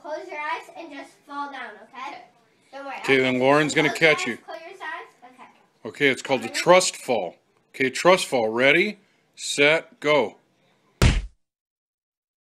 close your eyes and just fall down, okay? Don't worry. Okay, then Lauren's going to catch you. Close your eyes. Okay. Okay, it's called the trust fall. Okay, trust fall. Ready, set, go.